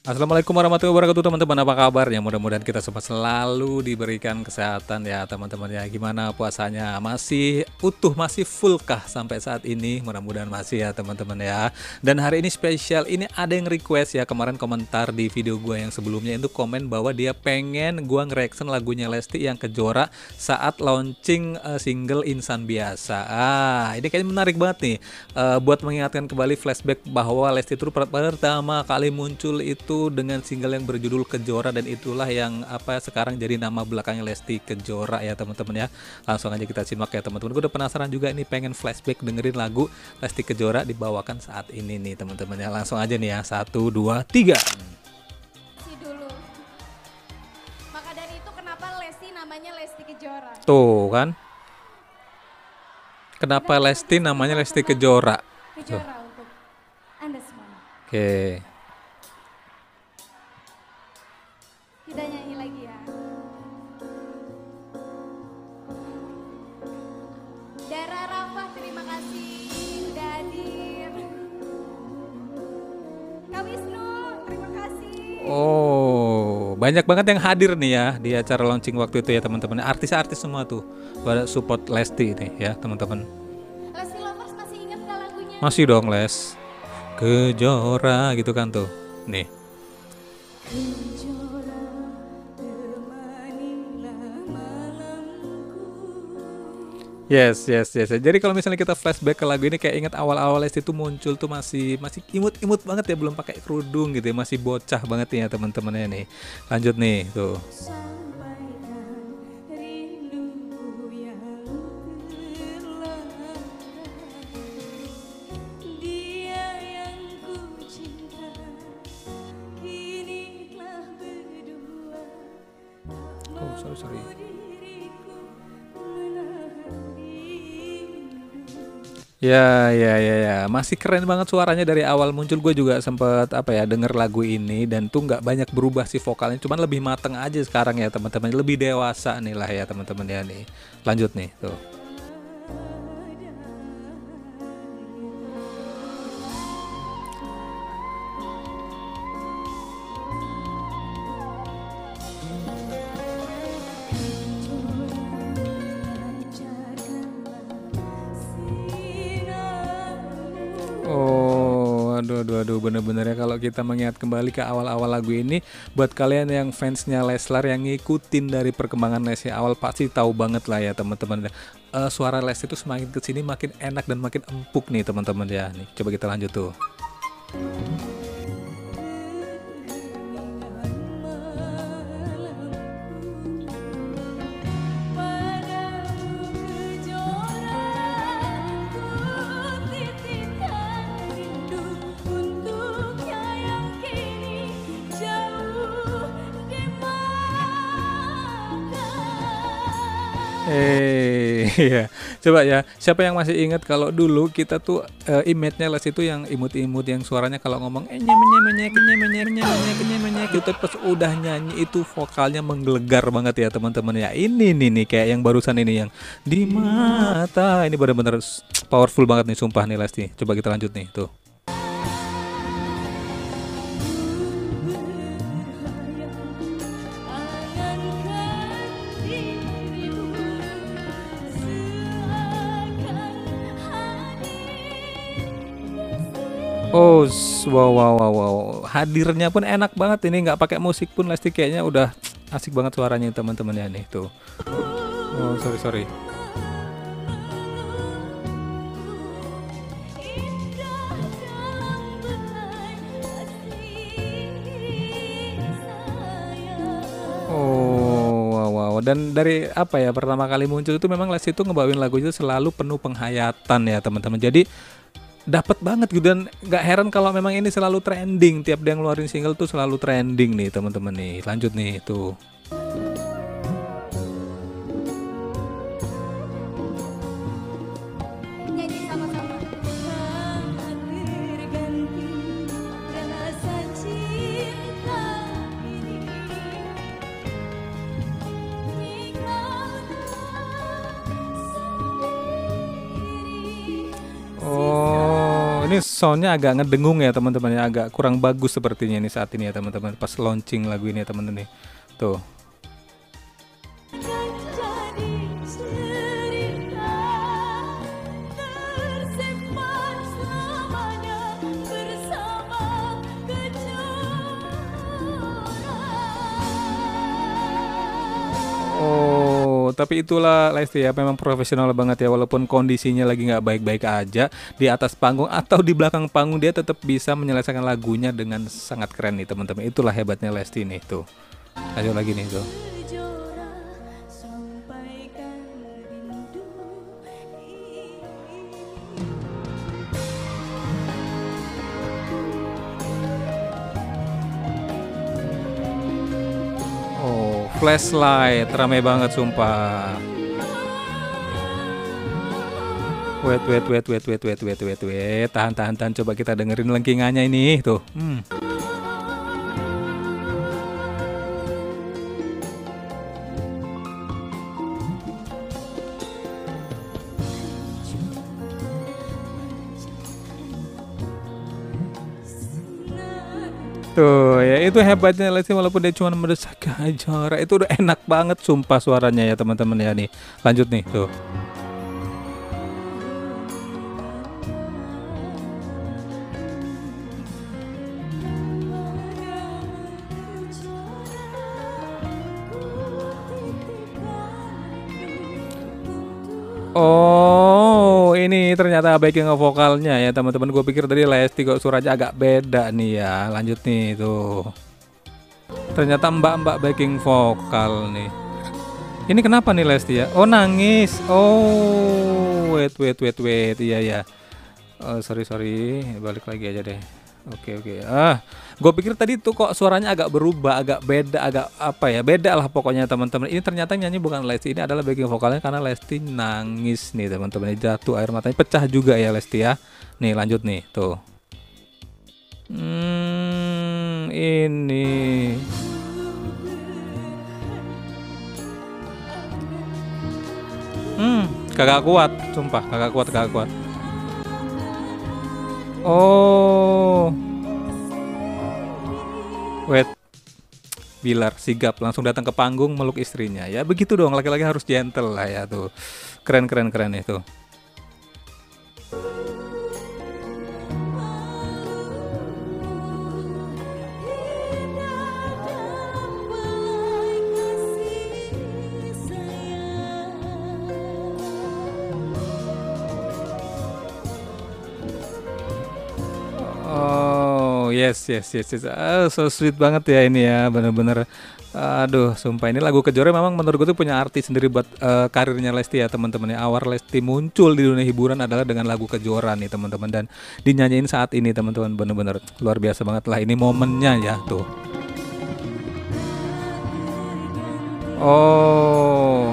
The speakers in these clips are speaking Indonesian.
Assalamualaikum warahmatullahi wabarakatuh teman-teman, apa kabarnya? Mudah-mudahan kita semua selalu diberikan kesehatan ya teman-teman ya. Gimana puasanya? Masih utuh, masih full kah sampai saat ini? Mudah-mudahan masih ya teman-teman ya. Dan hari ini spesial, ini ada yang request ya, kemarin komentar di video gue yang sebelumnya itu komen bahwa dia pengen gue nge-reaction lagunya Lesti yang Kejora saat launching single Insan Biasa. Ini kayaknya menarik banget nih, buat mengingatkan kembali flashback bahwa Lesti itu pertama kali muncul itu dengan single yang berjudul Kejora, dan itulah yang sekarang jadi nama belakangnya Lesti Kejora ya teman-teman ya. Langsung aja kita simak ya teman-teman. Gue udah penasaran juga nih, pengen flashback dengerin lagu Lesti Kejora dibawakan saat ini nih teman-teman ya. Langsung aja nih ya, 1, 2, 3. Dulu. Maka dari itu kenapa Lesti namanya Lesti Kejora? Tuh kan. Kenapa Lesti namanya Lesti Kejora? Kejora untuk Anda semua. Oke. Kita nyanyi lagi ya. Dara Rafa, terima kasih udah hadir. Kak Wisnu, terima kasih. Oh, banyak banget yang hadir nih ya di acara launching waktu itu ya teman-teman. Artis-artis semua tuh pada support Lesti nih ya teman-teman. Lesti Lovers masih ingat gak lagunya? Masih dong Les. Kejora gitu kan tuh. Nih. Yes. Jadi kalau misalnya kita flashback ke lagu ini, kayak ingat awal-awal Lesti itu muncul tuh masih imut-imut banget ya, belum pakai kerudung gitu ya, masih bocah banget nih ya teman-temannya nih. Lanjut nih tuh. Oh, sorry. Ya. Masih keren banget suaranya dari awal muncul. Gue juga sempet denger lagu ini, dan tuh nggak banyak berubah sih vokalnya, cuman lebih mateng aja sekarang ya teman-teman, lebih dewasa nih lah ya teman-teman ya nih. Lanjut nih tuh. Oh, aduh, bener-bener ya kalau kita mengingat kembali ke awal-awal lagu ini. Buat kalian yang fansnya Leslar, yang ngikutin dari perkembangan Lesti awal, pasti tahu banget lah ya teman-teman. Suara Lesti itu semakin kesini makin enak dan makin empuk nih teman-teman ya. Nih, coba kita lanjut tuh. Iya. Coba ya, siapa yang masih ingat kalau dulu kita tuh image-nya Les itu yang imut-imut, yang suaranya kalau ngomong itu pas udah nyanyi itu vokalnya menggelegar banget ya teman-teman ya. Ini nih kayak yang barusan ini yang di mata, ini benar-benar powerful banget nih sumpah nih Lesti. Coba kita lanjut nih tuh. Oh, wow. Hadirnya pun enak banget ini, nggak pakai musik pun Lesti kayaknya udah asik banget suaranya teman-teman ya nih tuh. Oh, sorry. Oh, wow. Dan dari pertama kali muncul itu memang Lesti itu ngebawain lagu itu selalu penuh penghayatan ya teman-teman. Jadi dapat banget gitu, dan nggak heran kalau memang ini selalu trending, tiap dia ngeluarin single tuh selalu trending nih teman-teman nih. Lanjut nih tuh. Nyanyi sama-sama. Oh, ini soundnya agak ngedengung ya teman-teman ya, agak kurang bagus sepertinya ini saat ini ya teman-teman, pas launching lagu ini ya teman-teman nih. Tuh. Oh, tapi itulah Lesti ya, memang profesional banget ya, walaupun kondisinya lagi nggak baik-baik aja di atas panggung atau di belakang panggung, dia tetap bisa menyelesaikan lagunya dengan sangat keren nih teman-teman. Itulah hebatnya Lesti nih tuh. Lanjut lagi nih tuh. Oh, Flashlight rame banget sumpah. Wait. Tahan. Coba kita dengerin lengkingannya ini tuh. Tuh ya, itu hebatnya Lesti, walaupun dia cuma mendesak Kejora, itu udah enak banget sumpah suaranya ya teman-teman ya nih. Lanjut nih tuh. Oh, ini ternyata backing vokalnya ya teman-teman. Gue pikir tadi Lesti kok suaranya agak beda nih ya. Lanjut nih tuh. Ternyata mbak-mbak backing vokal nih. Ini kenapa nih Lesti ya? Oh, nangis. Oh, wait. Iya ya. Oh, sorry. Balik lagi aja deh. Oke. Gue pikir tadi tuh kok suaranya agak berubah, agak beda, agak apa ya, beda lah pokoknya teman-teman. Ini ternyata nyanyi bukan Lesti, ini adalah backing vokalnya karena Lesti nangis nih teman-teman. Jatuh air matanya, pecah juga ya Lesti ya. Nih lanjut nih tuh. Ini. Kagak kuat, sumpah kagak kuat. Oh, wait, Bilar sigap langsung datang ke panggung meluk istrinya. Ya begitu dong, laki-laki harus gentle lah ya tuh. Keren itu. Oh, yes. So sweet banget ya ini ya, bener-bener. Aduh, sumpah ini lagu Kejora memang menurut gue tuh punya arti sendiri buat karirnya Lesti ya teman-teman ya. Awal Lesti muncul di dunia hiburan adalah dengan lagu Kejora nih teman-teman, dan dinyanyiin saat ini teman-teman, bener-bener luar biasa banget lah ini momennya ya tuh. Oh.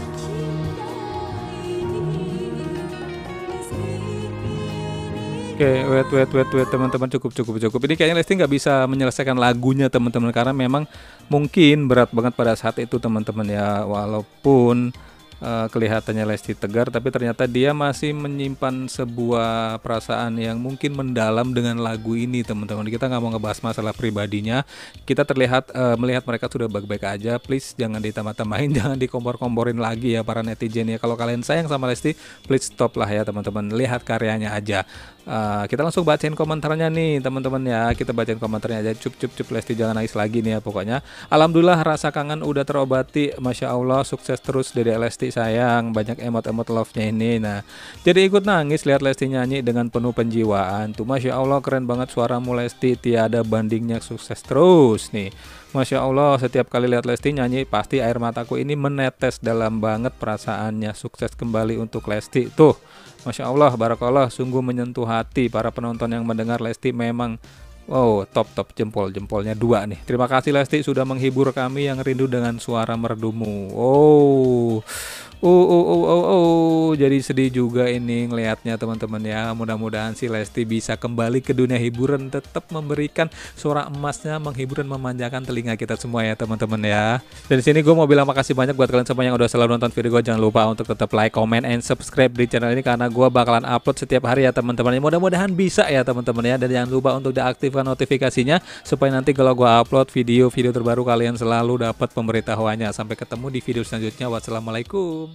Oke, wait teman-teman, cukup. Ini kayaknya Lesti nggak bisa menyelesaikan lagunya teman-teman, karena memang mungkin berat banget pada saat itu teman-teman ya. Walaupun kelihatannya Lesti tegar, tapi ternyata dia masih menyimpan sebuah perasaan yang mungkin mendalam dengan lagu ini teman-teman. Kita nggak mau ngebahas masalah pribadinya, kita terlihat melihat mereka sudah baik-baik aja. Please jangan ditambah-tambahin, jangan dikompor-komporin lagi ya para netizen ya. Kalau kalian sayang sama Lesti, please stop lah ya teman-teman, lihat karyanya aja. Kita langsung bacain komentarnya nih teman-teman ya. Kita bacain komentarnya aja. Cup Lesti jangan nangis lagi nih ya pokoknya. Alhamdulillah rasa kangen udah terobati, Masya Allah, sukses terus Dede Lesti sayang, banyak emot-emot love-nya ini. Nah, jadi ikut nangis lihat Lesti nyanyi dengan penuh penjiwaan tuh. Masya Allah keren banget suaramu Lesti, tiada bandingnya, sukses terus nih. Masya Allah, setiap kali lihat Lesti nyanyi pasti air mataku ini menetes, dalam banget perasaannya. Sukses kembali untuk Lesti tuh. Masya Allah, barakallah, sungguh menyentuh hati para penonton yang mendengar Lesti. Memang wow, top jempolnya 2 nih. Terima kasih Lesti sudah menghibur kami yang rindu dengan suara merdumu. Oh, Jadi sedih juga ini ngelihatnya teman-teman ya. Mudah-mudahan si Lesti bisa kembali ke dunia hiburan, tetap memberikan suara emasnya, menghibur dan memanjakan telinga kita semua ya teman-teman ya. Dan di sini gue mau bilang makasih banyak buat kalian semua yang udah selalu nonton video gue. Jangan lupa untuk tetap like, comment, and subscribe di channel ini karena gue bakalan upload setiap hari ya teman-teman. Mudah-mudahan bisa ya teman-teman ya. Dan jangan lupa untuk diaktifkan notifikasinya supaya nanti kalau gue upload video terbaru kalian selalu dapat pemberitahuannya. Sampai ketemu di video selanjutnya. Wassalamualaikum.